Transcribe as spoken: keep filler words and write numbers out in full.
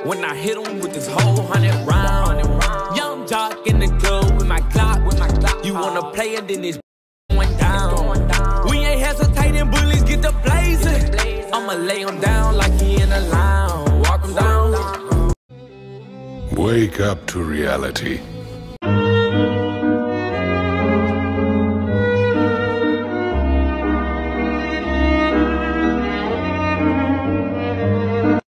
When I hit him with this whole hundred round. Young jock in the club with my clock. You wanna play it, then it's going down. We ain't hesitating, bullies get the blazing. I'ma lay him down like he in a lounge. Walk him down. Wake up to reality.